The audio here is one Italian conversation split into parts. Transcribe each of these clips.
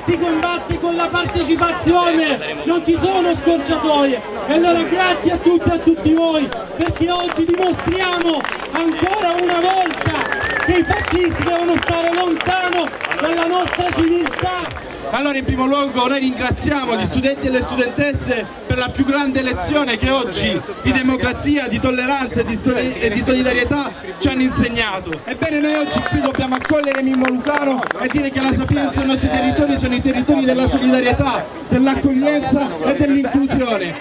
si combatte con la partecipazione, non ci sono scorciatoie. E allora grazie a tutte e a tutti voi, perché oggi dimostriamo ancora una volta che i fascisti devono stare lontano dalla nostra civiltà. Allora, in primo luogo noi ringraziamo gli studenti e le studentesse per la più grande lezione che oggi di democrazia, di tolleranza e di solidarietà ci hanno insegnato. Ebbene, noi oggi qui dobbiamo accogliere Mimmo Lucano e dire che la Sapienza e i nostri territori sono i territori della solidarietà, dell'accoglienza e dell'inclusione.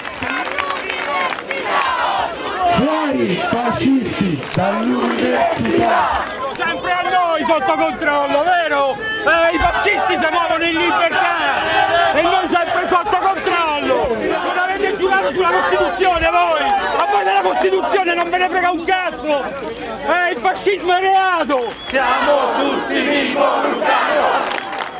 Fuori fascisti dall'università! Sempre a noi sotto controllo, vero? I fascisti si muovono in libertà e noi sempre sotto controllo! Non avete giurato sulla Costituzione voi! A voi della Costituzione non ve ne frega un cazzo! Il fascismo è reato! Siamo tutti Mimmo Lucano!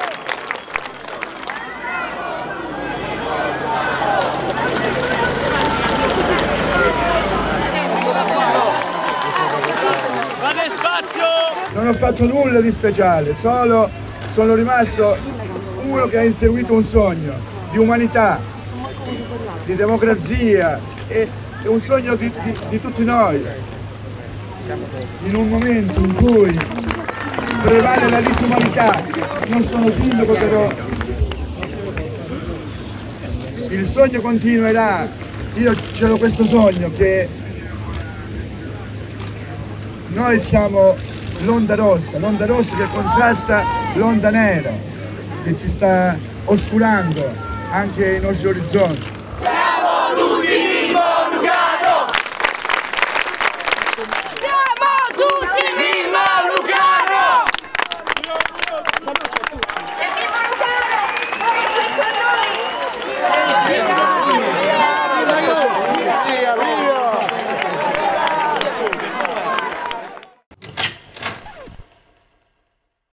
Non ho fatto nulla di speciale, solo sono rimasto uno che ha inseguito un sogno di umanità, di democrazia e un sogno di tutti noi. In un momento in cui prevale la disumanità, non sono sindaco però il sogno continuerà. Io ho questo sogno che noi siamo l'onda rossa che contrasta l'onda nera che ci sta oscurando anche i nostri orizzonti.